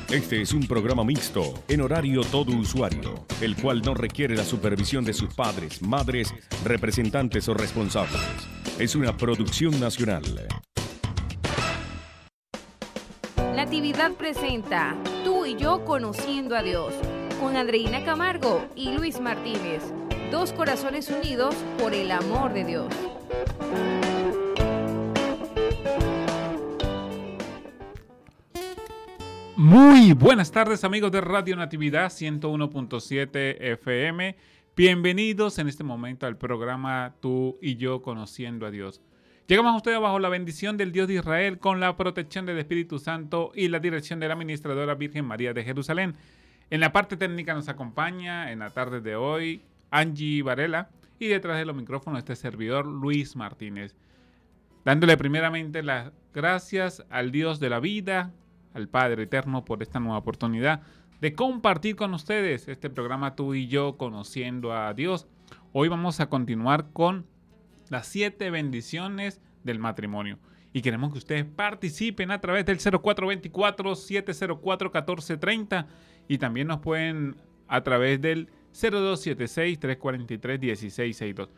Este es un programa mixto, en horario todo usuario, el cual no requiere la supervisión de sus padres, madres, representantes o responsables. Es una producción nacional. Natividad presenta Tú y yo conociendo a Dios, con Andreina Camargo y Luis Martínez. Dos corazones unidos por el amor de Dios. Muy buenas tardes, amigos de Radio Natividad 101.7 FM. Bienvenidos en este momento al programa Tú y yo conociendo a Dios. Llegamos a ustedes bajo la bendición del Dios de Israel, con la protección del Espíritu Santo y la dirección de la administradora Virgen María de Jerusalén. En la parte técnica nos acompaña en la tarde de hoy Angie Varela y detrás de los micrófonos este servidor Luis Martínez. Dándole primeramente las gracias al Dios de la vida, al Padre Eterno, por esta nueva oportunidad de compartir con ustedes este programa Tú y yo conociendo a Dios. Hoy vamos a continuar con las 7 bendiciones del matrimonio y queremos que ustedes participen a través del 0424-704-1430 y también nos pueden a través del 0276-343-1662.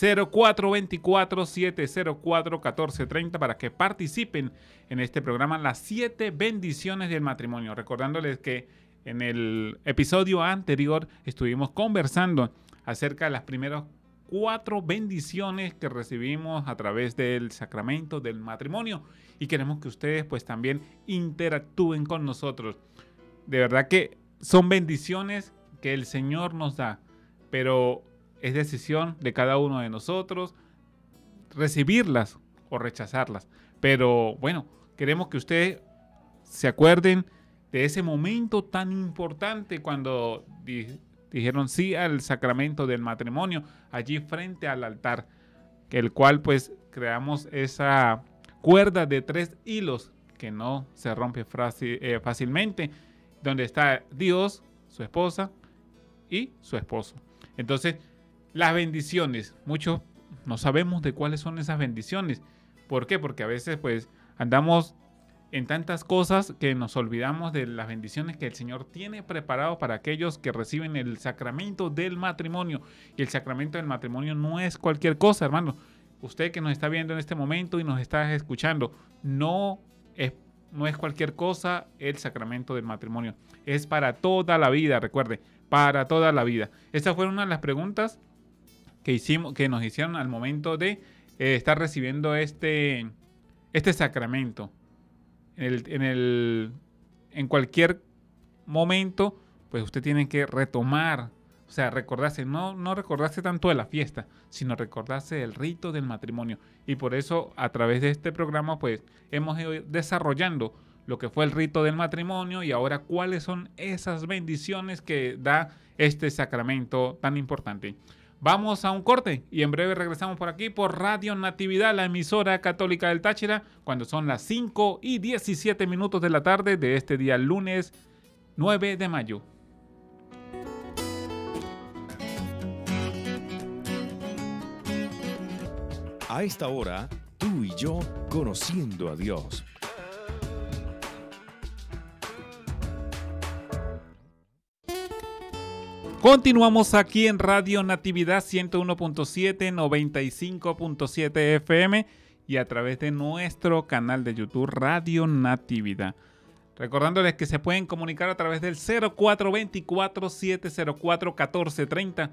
0424-704-1430 para que participen en este programa las 7 bendiciones del matrimonio. Recordándoles que en el episodio anterior estuvimos conversando acerca de las primeras 4 bendiciones que recibimos a través del sacramento del matrimonio y queremos que ustedes pues también interactúen con nosotros. De verdad que son bendiciones que el Señor nos da, pero es decisión de cada uno de nosotros recibirlas o rechazarlas. Pero bueno, queremos que ustedes se acuerden de ese momento tan importante cuando dijeron sí al sacramento del matrimonio, allí frente al altar, que el cual pues creamos esa cuerda de 3 hilos que no se rompe fácilmente, donde está Dios, su esposa y su esposo. Entonces, las bendiciones, muchos no sabemos de cuáles son esas bendiciones. ¿Por qué? Porque a veces pues andamos en tantas cosas que nos olvidamos de las bendiciones que el Señor tiene preparado para aquellos que reciben el sacramento del matrimonio. Y el sacramento del matrimonio no es cualquier cosa, hermano. Usted que nos está viendo en este momento y nos está escuchando, no es cualquier cosa el sacramento del matrimonio. Es para toda la vida, recuerde, para toda la vida. Esta fue una de las preguntas que nos hicieron al momento de estar recibiendo este sacramento. En cualquier momento, pues usted tiene que retomar, o sea, recordarse, no recordarse tanto de la fiesta, sino recordarse del rito del matrimonio. Y por eso, a través de este programa, pues hemos ido desarrollando lo que fue el rito del matrimonio y ahora cuáles son esas bendiciones que da este sacramento tan importante. Vamos a un corte y en breve regresamos por aquí por Radio Natividad, la emisora católica del Táchira, cuando son las 5:17 de la tarde de este día lunes 9 de mayo. A esta hora, tú y yo conociendo a Dios. Continuamos aquí en Radio Natividad 101.7, 95.7 FM y a través de nuestro canal de YouTube Radio Natividad. Recordándoles que se pueden comunicar a través del 0424-704-1430,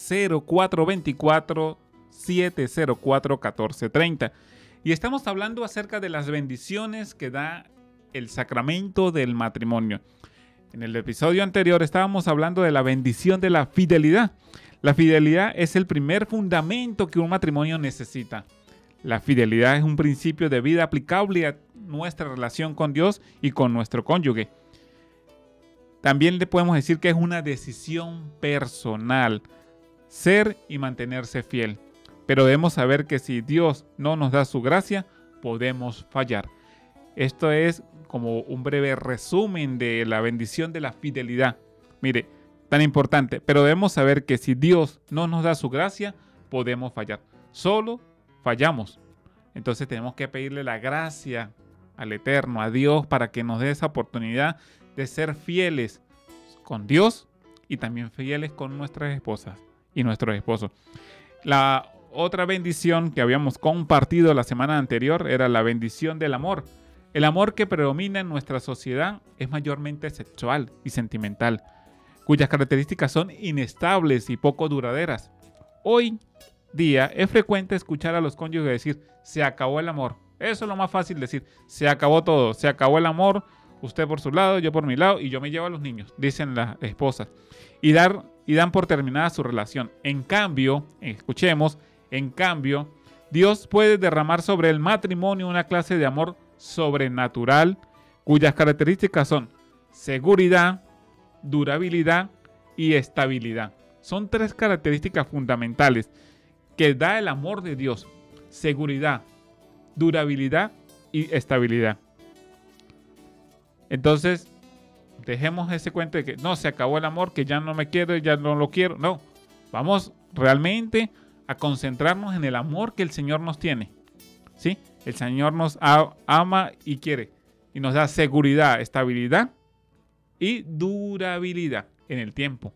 0424-704-1430. Y estamos hablando acerca de las bendiciones que da el sacramento del matrimonio. En el episodio anterior estábamos hablando de la bendición de la fidelidad. La fidelidad es el primer fundamento que un matrimonio necesita. La fidelidad es un principio de vida aplicable a nuestra relación con Dios y con nuestro cónyuge. También le podemos decir que es una decisión personal, ser y mantenerse fiel. Pero debemos saber que si Dios no nos da su gracia, podemos fallar. Esto es como un breve resumen de la bendición de la fidelidad. Mire, tan importante, pero debemos saber que si Dios no nos da su gracia, podemos fallar. Solo fallamos. Entonces tenemos que pedirle la gracia al Eterno, a Dios, para que nos dé esa oportunidad de ser fieles con Dios y también fieles con nuestras esposas y nuestros esposos. La otra bendición que habíamos compartido la semana anterior era la bendición del amor. El amor que predomina en nuestra sociedad es mayormente sexual y sentimental, cuyas características son inestables y poco duraderas. Hoy día es frecuente escuchar a los cónyuges decir, se acabó el amor. Eso es lo más fácil decir, se acabó todo, se acabó el amor, usted por su lado, yo por mi lado y yo me llevo a los niños, dicen las esposas. Y dan por terminada su relación. En cambio, escuchemos, Dios puede derramar sobre el matrimonio una clase de amor sobrenatural, cuyas características son seguridad, durabilidad y estabilidad. Son 3 características fundamentales que da el amor de Dios: seguridad, durabilidad y estabilidad. Entonces, dejemos ese cuento de que no, se acabó el amor, que ya no me quiero, ya no lo quiero. No, vamos realmente a concentrarnos en el amor que el Señor nos tiene. ¿Sí? El Señor nos ama y quiere. Y nos da seguridad, estabilidad y durabilidad en el tiempo.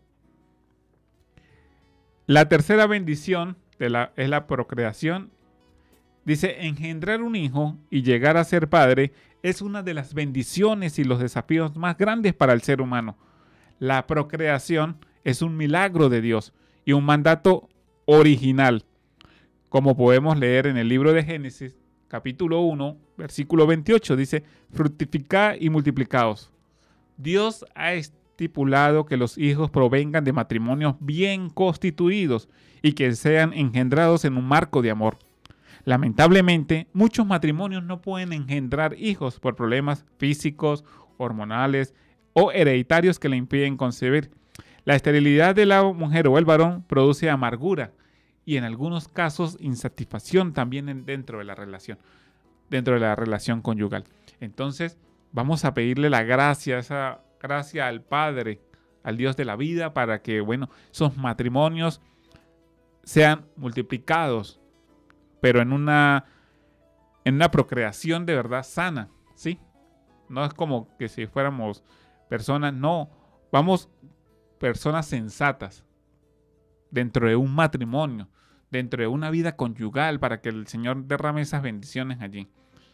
La tercera bendición es la procreación. Dice, engendrar un hijo y llegar a ser padre es una de las bendiciones y los desafíos más grandes para el ser humano. La procreación es un milagro de Dios y un mandato original, como podemos leer en el libro de Génesis, capítulo 1, versículo 28, dice, fructificad y multiplicaos. Dios ha estipulado que los hijos provengan de matrimonios bien constituidos y que sean engendrados en un marco de amor. Lamentablemente, muchos matrimonios no pueden engendrar hijos por problemas físicos, hormonales o hereditarios que le impiden concebir. La esterilidad de la mujer o el varón produce amargura y en algunos casos insatisfacción también dentro de la relación conyugal. Entonces, vamos a pedirle la gracia, esa gracia al Padre, al Dios de la vida, para que, esos matrimonios sean multiplicados, pero en una procreación de verdad sana, ¿sí? No es como que si fuéramos personas, no, vamos personas sensatas dentro de un matrimonio, dentro de una vida conyugal, para que el Señor derrame esas bendiciones allí.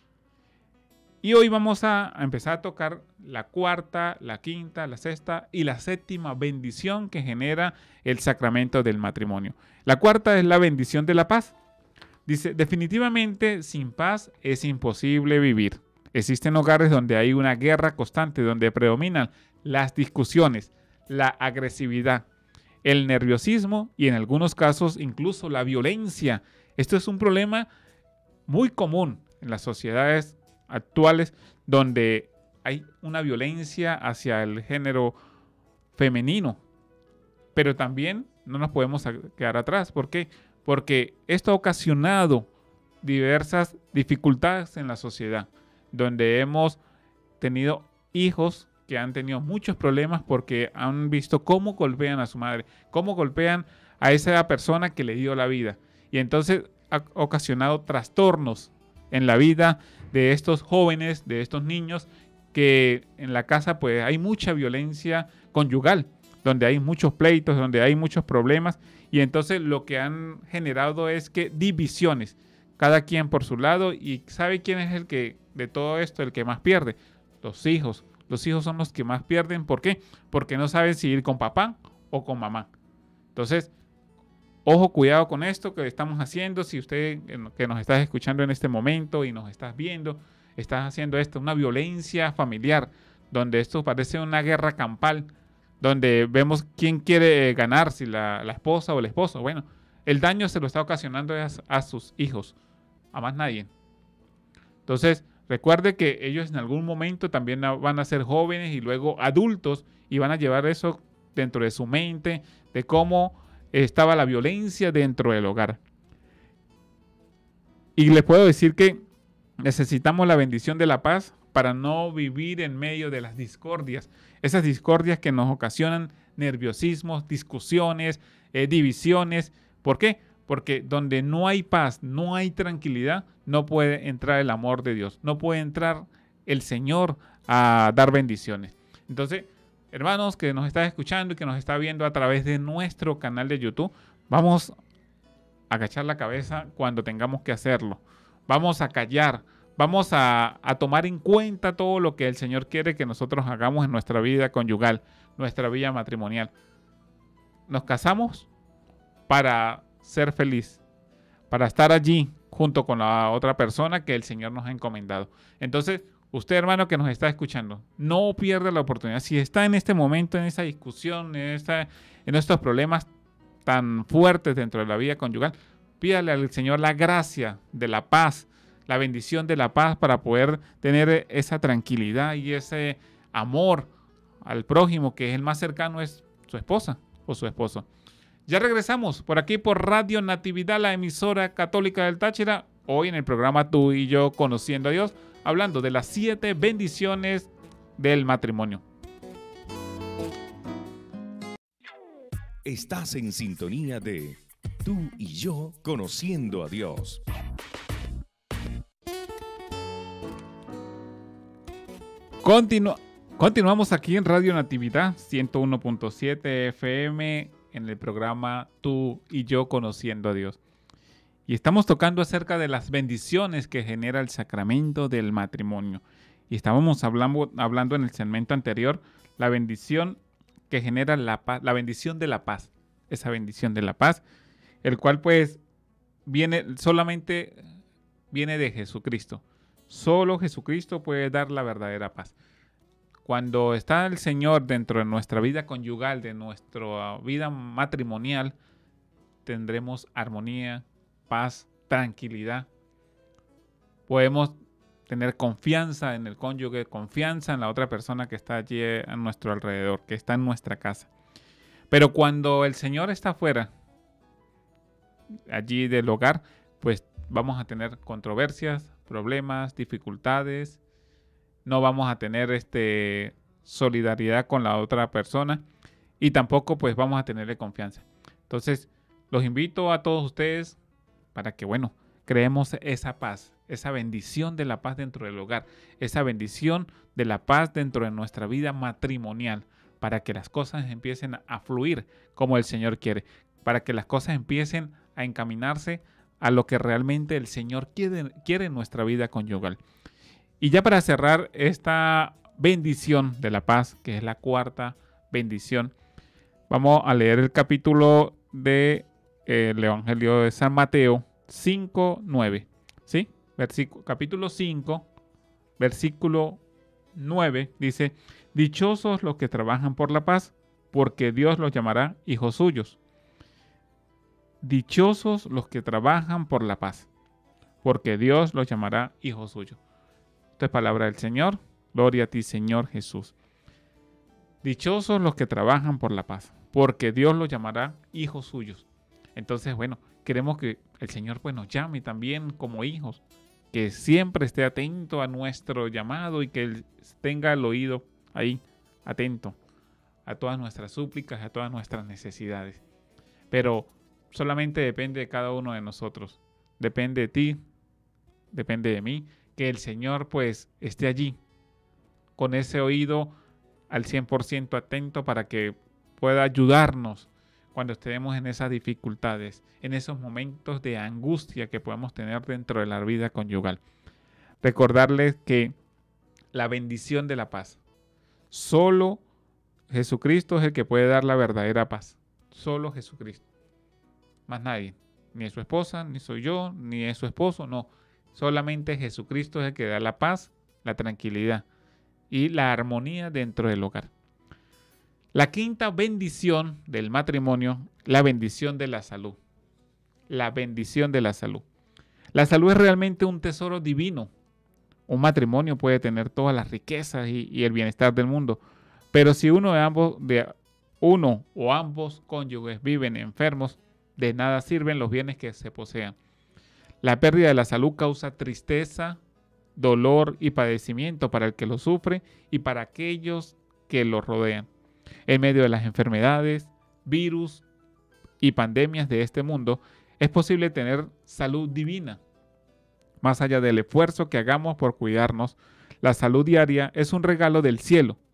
Y hoy vamos a empezar a tocar la cuarta, la quinta, la sexta y la séptima bendición que genera el sacramento del matrimonio. La cuarta es la bendición de la paz. Dice, definitivamente sin paz es imposible vivir. Existen hogares donde hay una guerra constante, donde predominan las discusiones, la agresividad, el nerviosismo y en algunos casos incluso la violencia. Esto es un problema muy común en las sociedades actuales, donde hay una violencia hacia el género femenino. Pero también no nos podemos quedar atrás. ¿Por qué? Porque esto ha ocasionado diversas dificultades en la sociedad, donde hemos tenido hijos que han tenido muchos problemas porque han visto cómo golpean a su madre, cómo golpean a esa persona que le dio la vida. Y entonces ha ocasionado trastornos en la vida de estos jóvenes, de estos niños, que en la casa pues hay mucha violencia conyugal, donde hay muchos pleitos, donde hay muchos problemas, y entonces lo que han generado es que divisiones, cada quien por su lado. ¿Y sabe quién es el que de todo esto, el que más pierde? Los hijos. Los hijos son los que más pierden. ¿Por qué? Porque no saben si ir con papá o con mamá. Entonces, ojo, cuidado con esto que estamos haciendo. Si usted que nos estás escuchando en este momento y nos estás viendo, estás haciendo esto, una violencia familiar, donde esto parece una guerra campal, donde vemos quién quiere ganar, si la esposa o el esposo. Bueno, el daño se lo está ocasionando a sus hijos, a más nadie. Entonces, recuerde que ellos en algún momento también van a ser jóvenes y luego adultos y van a llevar eso dentro de su mente, de cómo estaba la violencia dentro del hogar. Y les puedo decir que necesitamos la bendición de la paz para no vivir en medio de las discordias. Esas discordias que nos ocasionan nerviosismos, discusiones, divisiones. ¿Por qué? Porque donde no hay paz, no hay tranquilidad, no puede entrar el amor de Dios. No puede entrar el Señor a dar bendiciones. Entonces, hermanos que nos están escuchando y que nos está viendo a través de nuestro canal de YouTube, vamos a agachar la cabeza cuando tengamos que hacerlo. Vamos a callar. Vamos a tomar en cuenta todo lo que el Señor quiere que nosotros hagamos en nuestra vida conyugal, nuestra vida matrimonial. Nos casamos para ser feliz, para estar allí junto con la otra persona que el Señor nos ha encomendado. Entonces, usted, hermano, que nos está escuchando, no pierda la oportunidad. Si está en este momento, en esa discusión, en estos problemas tan fuertes dentro de la vida conyugal, pídale al Señor la gracia de la paz, la bendición de la paz para poder tener esa tranquilidad y ese amor al prójimo, que es el más cercano, es su esposa o su esposo. Ya regresamos por aquí por Radio Natividad, la emisora católica del Táchira, hoy en el programa Tú y Yo Conociendo a Dios, hablando de las 7 bendiciones del matrimonio. Estás en sintonía de Tú y Yo Conociendo a Dios. Continuamos aquí en Radio Natividad 101.7 FM en el programa Tú y Yo Conociendo a Dios. Y estamos tocando acerca de las bendiciones que genera el sacramento del matrimonio. Y estábamos hablando en el segmento anterior la bendición que genera la paz, la bendición de la paz. Esa bendición de la paz, el cual pues solamente viene de Jesucristo. Solo Jesucristo puede dar la verdadera paz. Cuando está el Señor dentro de nuestra vida conyugal, de nuestra vida matrimonial, tendremos armonía, paz, tranquilidad. Podemos tener confianza en el cónyuge, confianza en la otra persona que está allí a nuestro alrededor, que está en nuestra casa. Pero cuando el Señor está fuera, allí del hogar, pues vamos a tener controversias, problemas, dificultades. No vamos a tener solidaridad con la otra persona y tampoco pues vamos a tenerle confianza. Entonces, los invito a todos ustedes para que, creemos esa paz, esa bendición de la paz dentro del hogar, esa bendición de la paz dentro de nuestra vida matrimonial, para que las cosas empiecen a fluir como el Señor quiere, para que las cosas empiecen a encaminarse a lo que realmente el Señor quiere en nuestra vida conyugal. Y ya para cerrar esta bendición de la paz, que es la cuarta bendición, vamos a leer el capítulo del Evangelio de San Mateo 5:9, ¿sí? Capítulo 5, versículo 9, dice: dichosos los que trabajan por la paz, porque Dios los llamará hijos suyos. Dichosos los que trabajan por la paz, porque Dios los llamará hijos suyos. Esto es palabra del Señor. Gloria a ti, Señor Jesús. Dichosos los que trabajan por la paz, porque Dios los llamará hijos suyos. Entonces, queremos que el Señor nos llame también como hijos, que siempre esté atento a nuestro llamado y que Él tenga el oído ahí, atento a todas nuestras súplicas, a todas nuestras necesidades. Pero solamente depende de cada uno de nosotros. Depende de ti, depende de mí, que el Señor esté allí con ese oído al 100% atento para que pueda ayudarnos cuando estemos en esas dificultades, en esos momentos de angustia que podemos tener dentro de la vida conyugal. Recordarles que la bendición de la paz, solo Jesucristo es el que puede dar la verdadera paz. Solo Jesucristo. Más nadie. Ni es su esposa, ni soy yo, ni es su esposo, no. Solamente Jesucristo es el que da la paz, la tranquilidad y la armonía dentro del hogar. La quinta bendición del matrimonio, la bendición de la salud. La bendición de la salud. La salud es realmente un tesoro divino. Un matrimonio puede tener todas las riquezas y el bienestar del mundo, pero si uno o ambos cónyuges viven enfermos, de nada sirven los bienes que se posean. La pérdida de la salud causa tristeza, dolor y padecimiento para el que lo sufre y para aquellos que lo rodean. En medio de las enfermedades, virus y pandemias de este mundo, es posible tener salud divina. Más allá del esfuerzo que hagamos por cuidarnos, la salud diaria es un regalo del cielo.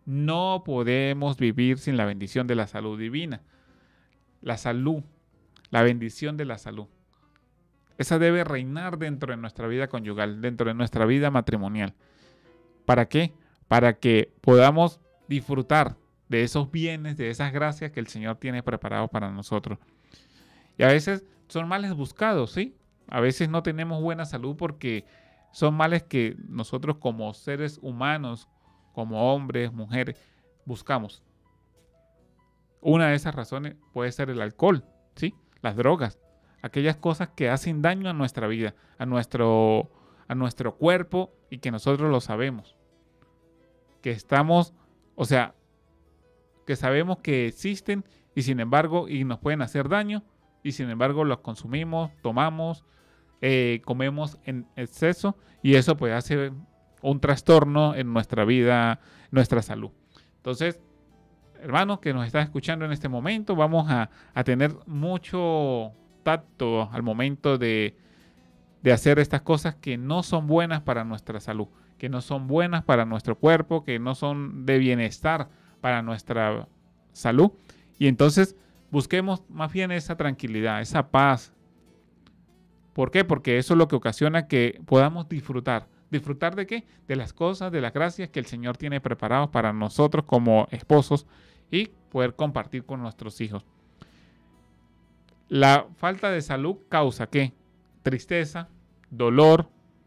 No podemos vivir sin la bendición de la salud divina. La salud, la bendición de la salud. Esa debe reinar dentro de nuestra vida conyugal, dentro de nuestra vida matrimonial. ¿Para qué? Para que podamos disfrutar de esos bienes, de esas gracias que el Señor tiene preparados para nosotros. Y a veces son males buscados, ¿sí? A veces no tenemos buena salud porque son males que nosotros como seres humanos, como hombres, mujeres, buscamos. Una de esas razones puede ser el alcohol, ¿sí? Las drogas, aquellas cosas que hacen daño a nuestra vida, a nuestro cuerpo y que nosotros lo sabemos. Que estamos, o sea, que sabemos que existen y sin embargo, y nos pueden hacer daño y sin embargo los consumimos, tomamos, comemos en exceso y eso pues hace un trastorno en nuestra vida, nuestra salud. Entonces, hermanos que nos están escuchando en este momento, vamos a tener mucho tacto al momento de hacer estas cosas que no son buenas para nuestra salud, que no son buenas para nuestro cuerpo, que no son de bienestar para nuestra salud. Y entonces busquemos más bien esa tranquilidad, esa paz. ¿Por qué? Porque eso es lo que ocasiona que podamos disfrutar. ¿Disfrutar de qué? De las cosas, de las gracias que el Señor tiene preparados para nosotros como esposos y poder compartir con nuestros hijos. La falta de salud causa ¿qué? Tristeza, dolor,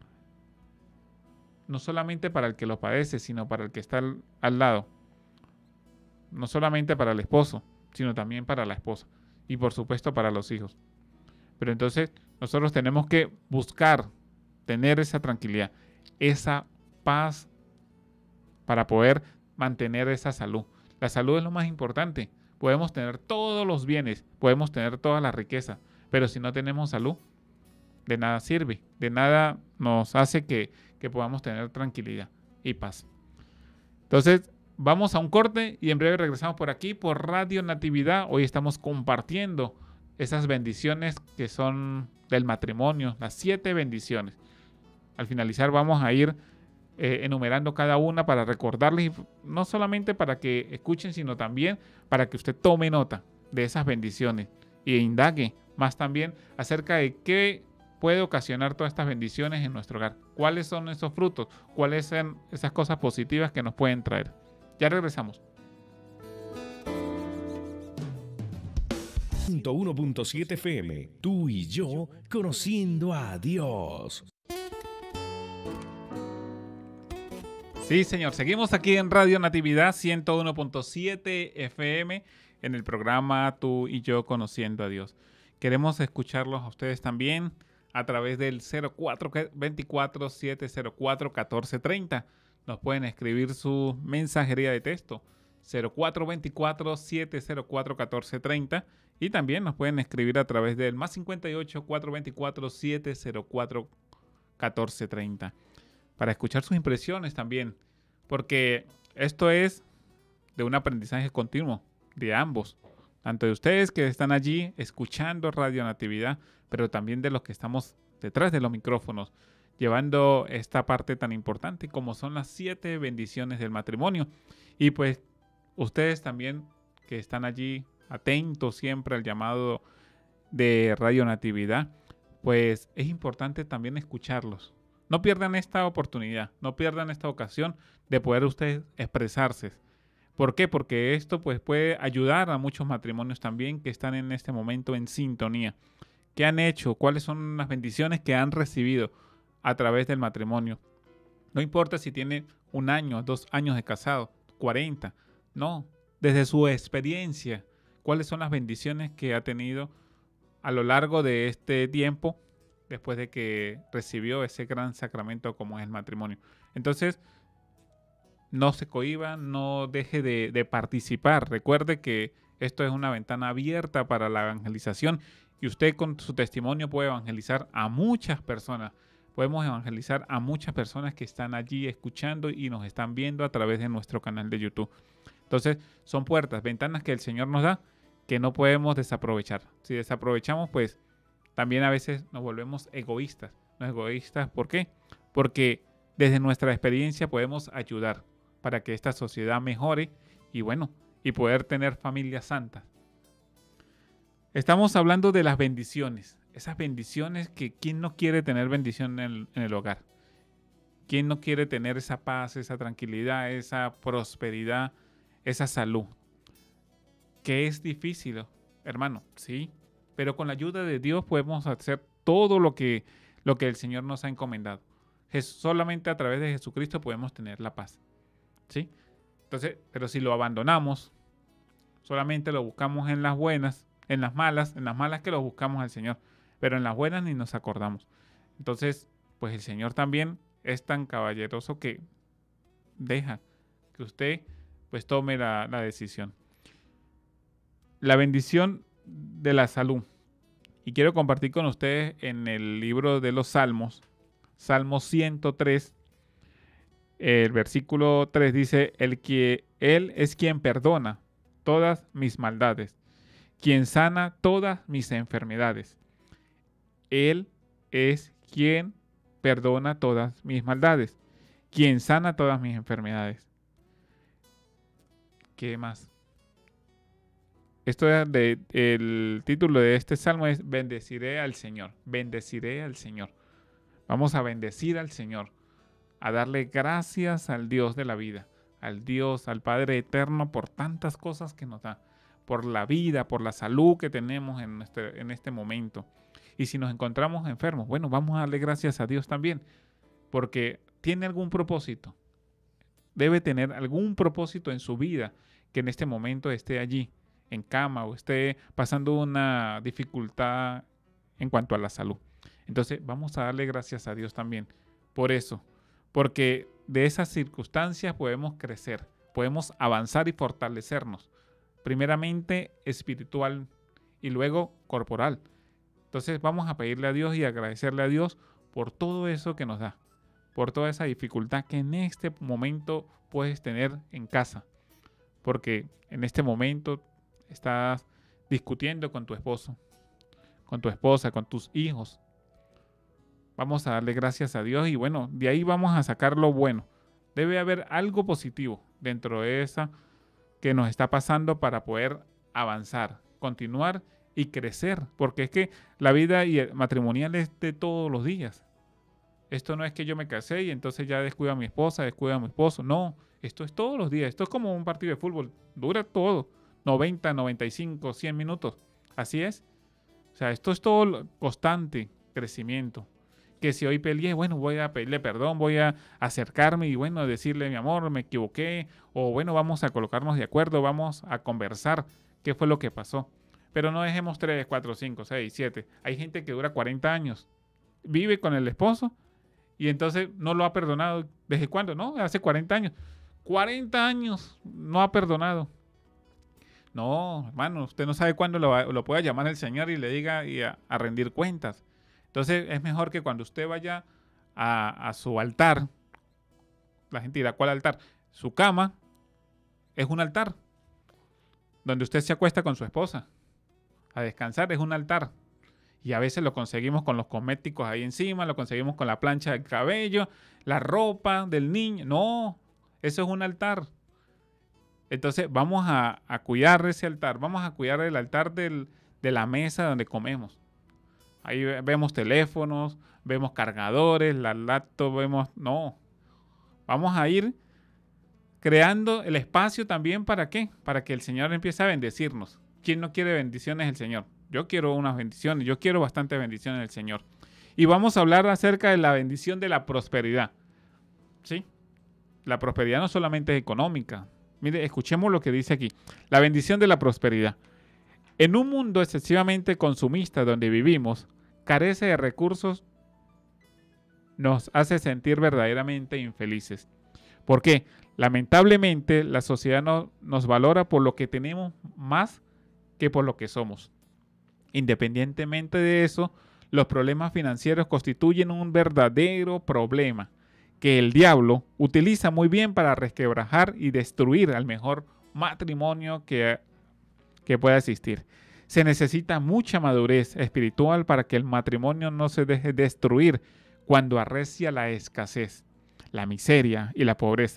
no solamente para el que lo padece, sino para el que está al lado. No solamente para el esposo, sino también para la esposa y por supuesto para los hijos. Pero entonces nosotros tenemos que buscar tener esa tranquilidad, esa paz para poder mantener esa salud. La salud es lo más importante. Podemos tener todos los bienes, podemos tener toda la riqueza, pero si no tenemos salud, de nada sirve, de nada nos hace que podamos tener tranquilidad y paz. Entonces, vamos a un corte y en breve regresamos por aquí, por Radio Natividad. Hoy estamos compartiendo esas bendiciones que son del matrimonio, las 7 bendiciones. Al finalizar vamos a ir enumerando cada una para recordarles, no solamente para que escuchen, sino también para que usted tome nota de esas bendiciones e indague más también acerca de qué puede ocasionar todas estas bendiciones en nuestro hogar. ¿Cuáles son esos frutos? ¿Cuáles son esas cosas positivas que nos pueden traer? Ya regresamos. 101.7 FM, tú y yo conociendo a Dios. Sí, señor. Seguimos aquí en Radio Natividad 101.7 FM en el programa Tú y yo conociendo a Dios. Queremos escucharlos a ustedes también a través del 0424-704-1430. Nos pueden escribir su mensajería de texto 0424-704-1430 y también nos pueden escribir a través del más 58-424-704-1430 para escuchar sus impresiones también, porque esto es de un aprendizaje continuo de ambos, tanto de ustedes que están allí escuchando Radio Natividad, pero también de los que estamos detrás de los micrófonos, llevando esta parte tan importante como son las 7 bendiciones del matrimonio. Y pues ustedes también que están allí atentos siempre al llamado de Radio Natividad, pues es importante también escucharlos. No pierdan esta oportunidad, no pierdan esta ocasión de poder ustedes expresarse. ¿Por qué? Porque esto pues puede ayudar a muchos matrimonios también que están en este momento en sintonía. ¿Qué han hecho? ¿Cuáles son las bendiciones que han recibido a través del matrimonio? No importa si tiene 1 año, 2 años de casado, 40. No, desde su experiencia, ¿cuáles son las bendiciones que ha tenido a lo largo de este tiempo después de que recibió ese gran sacramento como es el matrimonio? Entonces, no se cohíba, no deje de participar. Recuerde que esto es una ventana abierta para la evangelización y usted con su testimonio puede evangelizar a muchas personas. Podemos evangelizar a muchas personas que están allí escuchando y nos están viendo a través de nuestro canal de YouTube. Entonces, son puertas, ventanas que el Señor nos da que no podemos desaprovechar. Si desaprovechamos, pues también a veces nos volvemos egoístas. ¿No egoístas? ¿Por qué? Porque desde nuestra experiencia podemos ayudar. para que esta sociedad mejore y bueno, y poder tener familias santas. Estamos hablando de las bendiciones, esas bendiciones que ¿quién no quiere tener bendición en el hogar? ¿Quién no quiere tener esa paz, esa tranquilidad, esa prosperidad, esa salud? Que es difícil, hermano, sí, pero con la ayuda de Dios podemos hacer todo lo que el Señor nos ha encomendado. Solamente a través de Jesucristo podemos tener la paz, ¿sí? Entonces, pero si lo abandonamos, solamente lo buscamos en las buenas, en las malas que lo buscamos al Señor, pero en las buenas ni nos acordamos. Entonces, pues el Señor también es tan caballeroso que deja que usted pues tome la decisión. La bendición de la salud. Y quiero compartir con ustedes en el libro de los Salmos, Salmo 103, el versículo 3 dice, Él es quien perdona todas mis maldades, quien sana todas mis enfermedades. Él es quien perdona todas mis maldades, quien sana todas mis enfermedades. ¿Qué más? El título de este salmo es Bendeciré al Señor. Bendeciré al Señor. Vamos a bendecir al Señor, a darle gracias al Dios de la vida, al Dios, al Padre eterno por tantas cosas que nos da, por la vida, por la salud que tenemos en este momento. Y si nos encontramos enfermos, bueno, vamos a darle gracias a Dios también, porque tiene algún propósito. Debe tener algún propósito en su vida que en este momento esté allí, en cama, o esté pasando una dificultad en cuanto a la salud. Entonces, vamos a darle gracias a Dios también por eso, porque de esas circunstancias podemos crecer, podemos avanzar y fortalecernos, primeramente espiritual y luego corporal. Entonces vamos a pedirle a Dios y agradecerle a Dios por todo eso que nos da, por toda esa dificultad que en este momento puedes tener en casa, porque en este momento estás discutiendo con tu esposo, con tu esposa, con tus hijos. Vamos a darle gracias a Dios y bueno, de ahí vamos a sacar lo bueno. Debe haber algo positivo dentro de esa que nos está pasando para poder avanzar, continuar y crecer, porque es que la vida matrimonial es de todos los días. Esto no es que yo me casé y entonces ya descuido a mi esposa, descuido a mi esposo. No, esto es todos los días. Esto es como un partido de fútbol. Dura todo. 90, 95, 100 minutos. Así es. O sea, esto es todo constante crecimiento. Que si hoy peleé, bueno, voy a pedirle perdón, voy a acercarme y bueno, decirle, mi amor, me equivoqué. O bueno, vamos a colocarnos de acuerdo, vamos a conversar qué fue lo que pasó. Pero no dejemos 3, 4, 5, 6, 7. Hay gente que dura 40 años. Vive con el esposo y entonces no lo ha perdonado. ¿Desde cuándo? No, hace 40 años. 40 años no ha perdonado. No, hermano, usted no sabe cuándo lo pueda llamar el Señor y le diga y a rendir cuentas. Entonces es mejor que cuando usted vaya a su altar, la gente dirá, ¿cuál altar? Su cama es un altar donde usted se acuesta con su esposa a descansar, es un altar. Y a veces lo conseguimos con los cosméticos ahí encima, lo conseguimos con la plancha del cabello, la ropa del niño. No, eso es un altar. Entonces vamos a cuidar ese altar, vamos a cuidar el altar de la mesa donde comemos. Ahí vemos teléfonos, vemos cargadores, la laptop, no. Vamos a ir creando el espacio también, ¿para qué? Para que el Señor empiece a bendecirnos. ¿Quién no quiere bendiciones del Señor? Yo quiero unas bendiciones, yo quiero bastantes bendiciones del Señor. Y vamos a hablar acerca de la bendición de la prosperidad. ¿Sí? La prosperidad no solamente es económica. Mire, escuchemos lo que dice aquí. La bendición de la prosperidad. En un mundo excesivamente consumista donde vivimos, carece de recursos, nos hace sentir verdaderamente infelices. ¿Por qué? Lamentablemente, la sociedad no nos valora por lo que tenemos más que por lo que somos. Independientemente de eso, los problemas financieros constituyen un verdadero problema que el diablo utiliza muy bien para resquebrajar y destruir al mejor matrimonio que pueda existir. Se necesita mucha madurez espiritual para que el matrimonio no se deje destruir cuando arrecia la escasez, la miseria y la pobreza,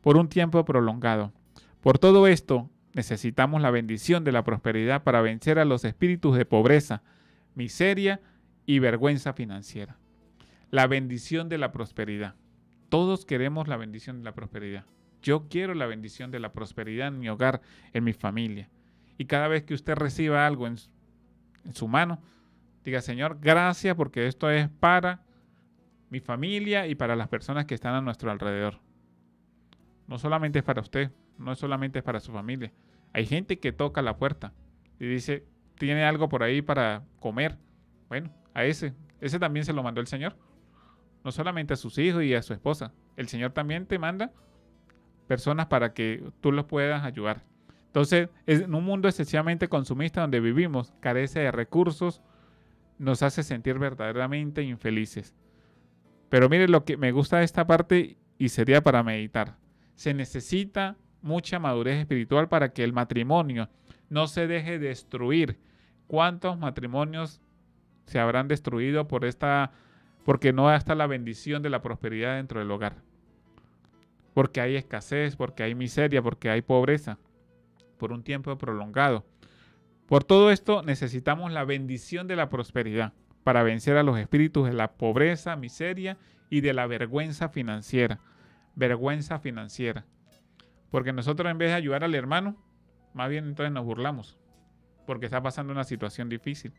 por un tiempo prolongado. Por todo esto, necesitamos la bendición de la prosperidad para vencer a los espíritus de pobreza, miseria y vergüenza financiera. La bendición de la prosperidad. Todos queremos la bendición de la prosperidad. Yo quiero la bendición de la prosperidad en mi hogar, en mi familia. Y cada vez que usted reciba algo en su mano, diga: Señor, gracias porque esto es para mi familia y para las personas que están a nuestro alrededor. No solamente es para usted, no solamente es para su familia. Hay gente que toca la puerta y dice: ¿tiene algo por ahí para comer? Bueno, a ese también se lo mandó el Señor. No solamente a sus hijos y a su esposa. El Señor también te manda personas para que tú los puedas ayudar. Entonces, en un mundo excesivamente consumista donde vivimos, carece de recursos, nos hace sentir verdaderamente infelices. Pero mire lo que me gusta de esta parte y sería para meditar. Se necesita mucha madurez espiritual para que el matrimonio no se deje destruir. ¿Cuántos matrimonios se habrán destruido porque no está la bendición de la prosperidad dentro del hogar? Porque hay escasez, porque hay miseria, porque hay pobreza, por un tiempo prolongado. Por todo esto necesitamos la bendición de la prosperidad para vencer a los espíritus de la pobreza, miseria y de la vergüenza financiera. Vergüenza financiera. Porque nosotros, en vez de ayudar al hermano, más bien entonces nos burlamos, porque está pasando una situación difícil.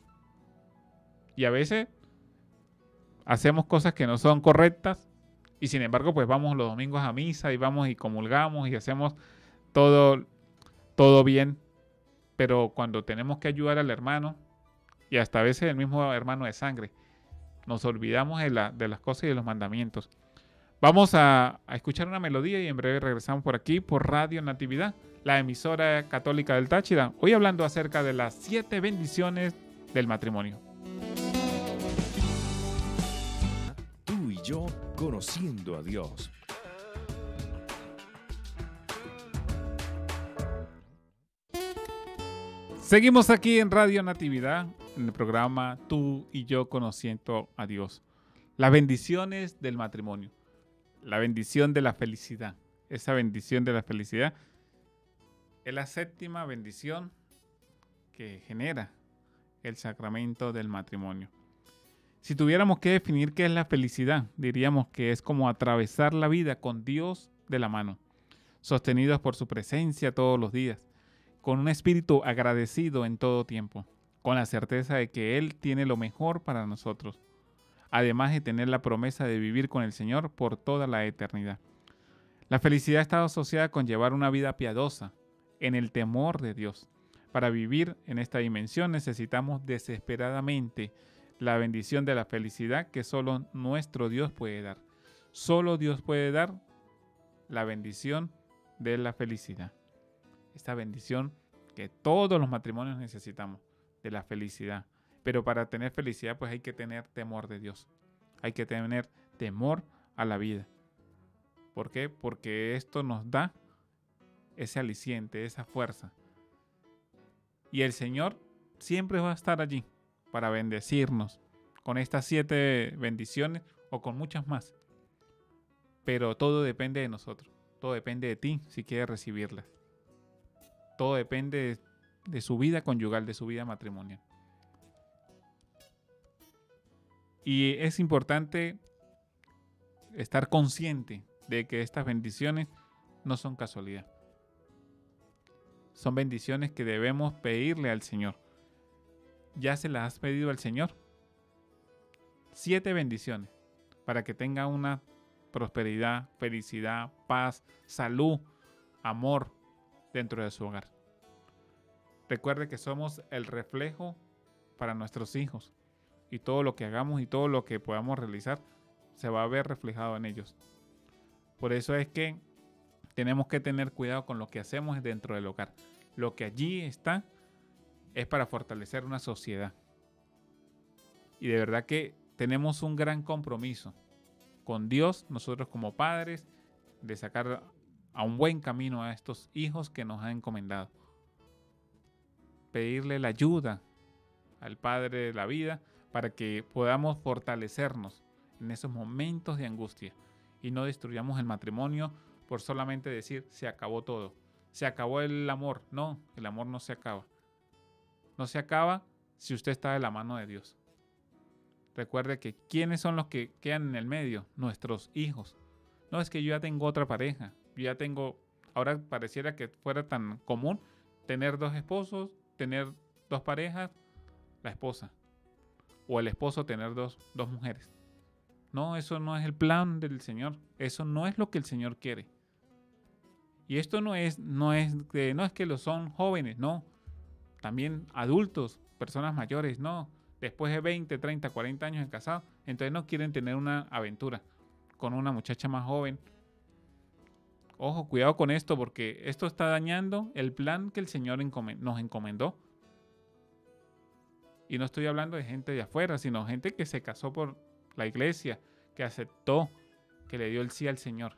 Y a veces hacemos cosas que no son correctas y sin embargo pues vamos los domingos a misa y vamos y comulgamos y hacemos todo bien. Pero cuando tenemos que ayudar al hermano, y hasta a veces el mismo hermano de sangre, nos olvidamos de las cosas y de los mandamientos. Vamos a escuchar una melodía y en breve regresamos por aquí, por Radio Natividad, la emisora católica del Táchira, hoy hablando acerca de las 7 bendiciones del matrimonio. Tú y yo conociendo a Dios. Seguimos aquí en Radio Natividad, en el programa Tú y yo conociendo a Dios. Las bendiciones del matrimonio. La bendición de la felicidad. Esa bendición de la felicidad es la 7ª bendición que genera el sacramento del matrimonio. Si tuviéramos que definir qué es la felicidad, diríamos que es como atravesar la vida con Dios de la mano, sostenidos por su presencia todos los días, con un espíritu agradecido en todo tiempo, con la certeza de que Él tiene lo mejor para nosotros, además de tener la promesa de vivir con el Señor por toda la eternidad. La felicidad está asociada con llevar una vida piadosa, en el temor de Dios. Para vivir en esta dimensión necesitamos desesperadamente la bendición de la felicidad que solo nuestro Dios puede dar. Solo Dios puede dar la bendición de la felicidad. Esta bendición que todos los matrimonios necesitamos, de la felicidad. Pero para tener felicidad pues hay que tener temor de Dios. Hay que tener temor a la vida. ¿Por qué? Porque esto nos da ese aliciente, esa fuerza. Y el Señor siempre va a estar allí para bendecirnos con estas 7 bendiciones o con muchas más. Pero todo depende de nosotros. Todo depende de ti si quieres recibirlas. Todo depende de su vida conyugal, de su vida matrimonial. Y es importante estar consciente de que estas bendiciones no son casualidad. Son bendiciones que debemos pedirle al Señor. ¿Ya se las has pedido al Señor? 7 bendiciones para que tenga una prosperidad, felicidad, paz, salud, amor dentro de su hogar. Recuerde que somos el reflejo para nuestros hijos y todo lo que hagamos y todo lo que podamos realizar se va a ver reflejado en ellos. Por eso es que tenemos que tener cuidado con lo que hacemos dentro del hogar. Lo que allí está es para fortalecer una sociedad. Y de verdad que tenemos un gran compromiso con Dios, nosotros como padres, de sacar a un buen camino a estos hijos que nos ha encomendado. Pedirle la ayuda al Padre de la vida para que podamos fortalecernos en esos momentos de angustia y no destruyamos el matrimonio por solamente decir se acabó todo. Se acabó el amor. No, el amor no se acaba. No se acaba si usted está de la mano de Dios. Recuerde que ¿quiénes son los que quedan en el medio? Nuestros hijos. No es que yo ya tengo otra pareja. Yo ya tengo... Ahora pareciera que fuera tan común tener 2 esposos, tener 2 parejas, la esposa. O el esposo tener dos mujeres. No, eso no es el plan del Señor. Eso no es lo que el Señor quiere. Y esto no es que lo son jóvenes, no. También adultos, personas mayores, no. Después de 20, 30, 40 años de casado, entonces no quieren tener una aventura con una muchacha más joven. Ojo, cuidado con esto, porque esto está dañando el plan que el Señor nos encomendó. Y no estoy hablando de gente de afuera, sino gente que se casó por la iglesia, que aceptó, que le dio el sí al Señor.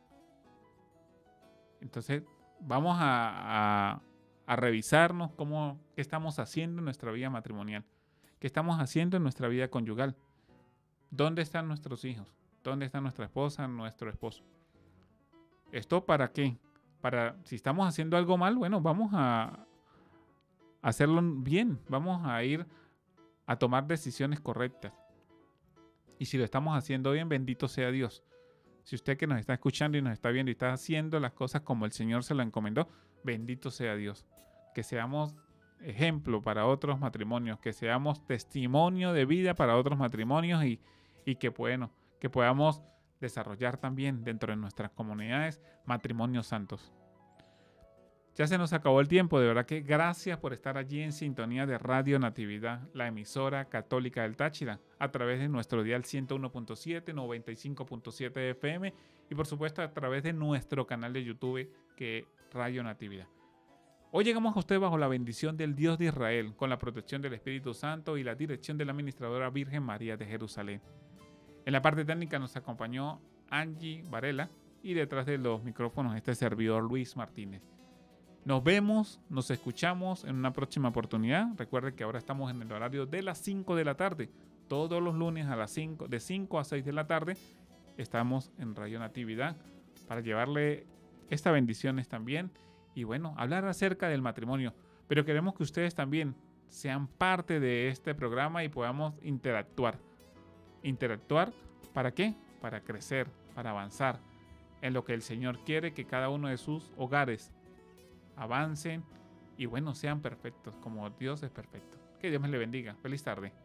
Entonces, vamos a revisarnos qué estamos haciendo en nuestra vida matrimonial, qué estamos haciendo en nuestra vida conyugal. ¿Dónde están nuestros hijos? ¿Dónde está nuestra esposa, nuestro esposo? ¿Esto para qué? Si estamos haciendo algo mal, bueno, vamos a hacerlo bien, vamos a ir a tomar decisiones correctas. Y si lo estamos haciendo bien, bendito sea Dios. Si usted que nos está escuchando y nos está viendo y está haciendo las cosas como el Señor se lo encomendó, bendito sea Dios. Que seamos ejemplo para otros matrimonios, que seamos testimonio de vida para otros matrimonios y que podamos desarrollar también dentro de nuestras comunidades matrimonios santos. Ya se nos acabó el tiempo, de verdad que gracias por estar allí en sintonía de Radio Natividad, la emisora católica del Táchira, a través de nuestro dial 101.7, 95.7 FM y por supuesto a través de nuestro canal de YouTube que es Radio Natividad. Hoy llegamos a usted bajo la bendición del Dios de Israel, con la protección del Espíritu Santo y la dirección de la administradora Virgen María de Jerusalén. En la parte técnica nos acompañó Angie Varela y detrás de los micrófonos este servidor Luis Martínez. Nos vemos, nos escuchamos en una próxima oportunidad. Recuerde que ahora estamos en el horario de las 5 de la tarde. Todos los lunes a las 5, de 5 a 6 de la tarde, estamos en Radio Natividad para llevarle estas bendiciones también. Y bueno, hablar acerca del matrimonio. Pero queremos que ustedes también sean parte de este programa y podamos interactuar. ¿Interactuar para qué? Para crecer, para avanzar en lo que el Señor quiere que cada uno de sus hogares avancen y bueno, sean perfectos como Dios es perfecto. Que Dios me le bendiga. Feliz tarde.